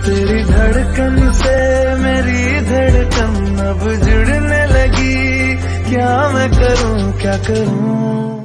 तेरी धड़कन से मेरी धड़कन अब जुड़ने लगी, क्या मैं करूं क्या करूं।